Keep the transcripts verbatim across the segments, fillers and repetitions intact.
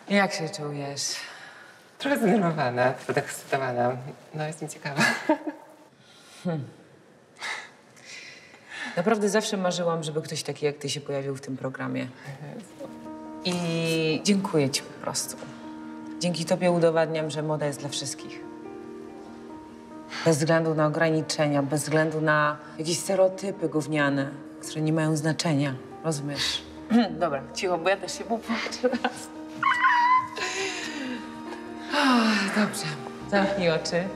Jak się czujesz? Trochę zdenerwowana, podekscytowana. No, jestem ciekawa. Hmm. Naprawdę zawsze marzyłam, żeby ktoś taki jak ty się pojawił w tym programie. I dziękuję ci po prostu. Dzięki tobie udowadniam, że moda jest dla wszystkich. Bez względu na ograniczenia, bez względu na jakieś stereotypy gówniane, które nie mają znaczenia. Rozumiesz? Dobra, cicho, bo ja też się popłaczę raz. Oh, dobrze. Zamknij oczy.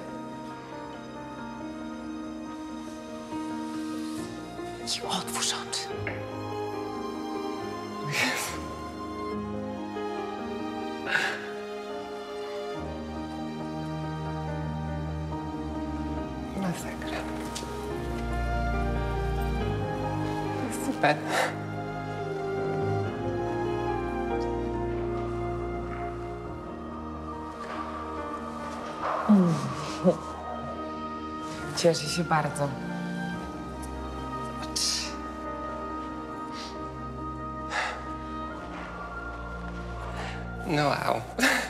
I otwórz oczy. Masakra. To jest super. Mm. Cieszę się bardzo. Zobacz. No wow.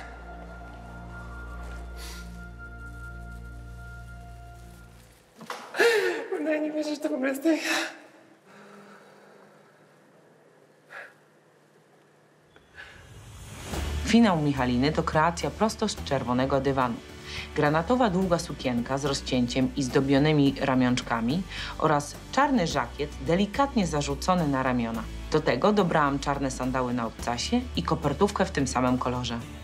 No ja nie wierzę, że to po prostu ja. Finał Michaliny to kreacja prosto z czerwonego dywanu. Granatowa długa sukienka z rozcięciem i zdobionymi ramionczkami oraz czarny żakiet delikatnie zarzucony na ramiona. Do tego dobrałam czarne sandały na obcasie i kopertówkę w tym samym kolorze.